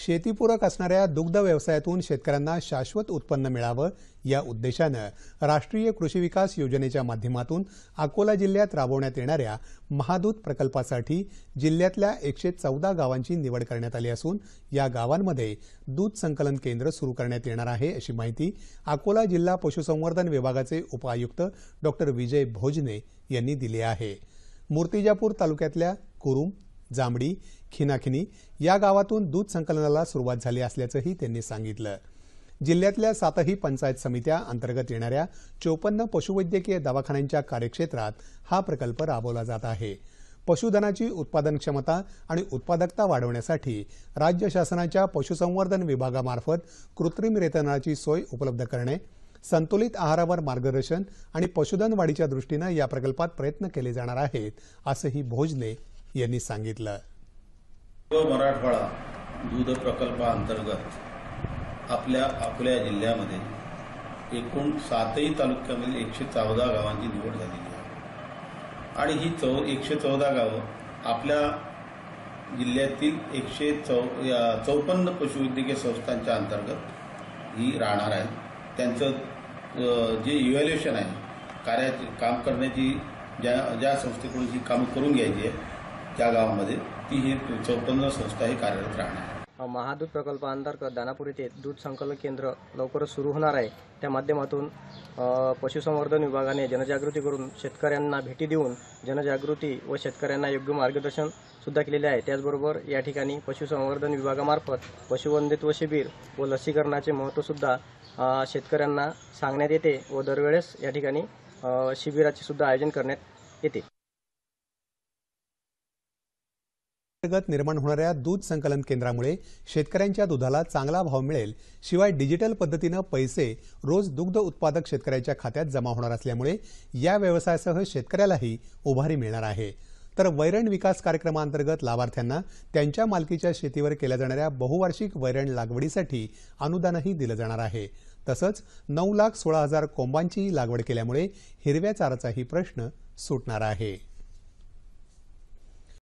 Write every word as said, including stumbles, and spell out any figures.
शेतीपूरक असणाऱ्या दुग्ध व्यवसायातून शेतकऱ्यांना शाश्वत उत्पन्न मिळावं या उद्देशानं राष्ट्रीय कृषी विकास योजनेच्या माध्यमातून अकोला जिल्ह्यात राबवण्यात येणाऱ्या महादूत प्रकल्पासाठी जिल्ह्यातल्या एकशे चौदा गावांची निवड करण्यात आली असून या गावांमध्ये दूध संकलन केंद्र सुरू करण्यात येणार आहे अशी माहिती अकोला जिल्हा पशुसंवर्धन विभागाचे उपायुक्त डॉक्टर विजय भोजने यांनी दिली आहे। मूर्तिजापूर तालुक्यातल्या कुरुम, जांभडी, खिनाखिनी या गावातून दूध संकलनाला सुरुवात झाली असल्याचंही त्यांनी सांगितलं। जिल्ह्यातल्या सातही पंचायत समित्या अंतर्गत येणाऱ्या चोपन्न पशुवैद्यकीय दवाखान्यांच्या कार्यक्षेत्रात हा प्रकल्प राबवला जात आहे। पशुधनाची उत्पादन क्षमता आणि उत्पादकता वाढवण्यासाठी राज्य शासनाच्या पशुसंवर्धन विभागामार्फत कृत्रिम रेतनाची सोय उपलब्ध करणे, संतुलित आहारावर मार्गदर्शन आणि पशुधन वाढीच्या दृष्टीने या प्रकल्पात प्रयत्न केले जाणार आहेत असंही भोजने यांनी सांगितलं। मराठवाडा दूध प्रकल्पाअंतर्गत आपल्या अकोला जिल्ह्यामध्ये एकूण सातही तालुक्यामधील एकशे चौदा गावांची निवड झालेली आहे आणि ही चौ एकशे चौदा गावं आपल्या जिल्ह्यातील एकशे चौ चौपन्न पशुवैद्यकीय संस्थांच्या अंतर्गत ही राहणार आहे। त्यांचं जे इव्हॅल्युएशन आहे, कार्याची काम करण्याची ज्या ज्या संस्थेकडून ही कामं करून घ्यायची आहे त्या गावामध्ये ती ही चौपन्न संस्था ही कार्यरत राहणार आहे। महादूत प्रकल्पाअंतर्गत दानापूर येथे दूध संकलन केंद्र लवकरच सुरू होणार आहे। त्या माध्यमातून पशुसंवर्धन विभागाने जनजागृती करून शेतकऱ्यांना भेटी देऊन जनजागृती व शेतकऱ्यांना योग्य मार्गदर्शन सुद्धा केलेले आहे। त्याचबरोबर या ठिकाणी पशुसंवर्धन विभागामार्फत पशुवंदित्व शिबिर व लसीकरणाचे महत्त्व सुद्धा शेतकऱ्यांना सांगण्यात येते व दरवेळेस या ठिकाणी शिबिराचे सुद्धा आयोजन करण्यात येते। अंतर्गत निर्माण होणाऱ्या दूध संकलन केंद्रामुळे शेतकऱ्यांच्या दुधाला चांगला भाव मिळेल, शिवाय डिजिटल पद्धतीने पैसे रोज दुग्ध उत्पादक शेतकऱ्याच्या खात्यात जमा होणार असल्यामुळे या व्यवसायासह शेतकऱ्यालाही उभारी मिळणार आहे। तर वैरण विकास कार्यक्रमांतर्गत लाभार्थ्यांना त्यांच्या मालकीच्या शेतीवर केल्या जाणाऱ्या बहुवार्षिक वैरण लागवडीसाठी अनुदानही दिलं जाणार आहे। तसंच नऊ लाख सोळा हजार कोंबांची लागवड केल्यामुळे हिरव्या चाराचाही प्रश्न सुटणार आहे।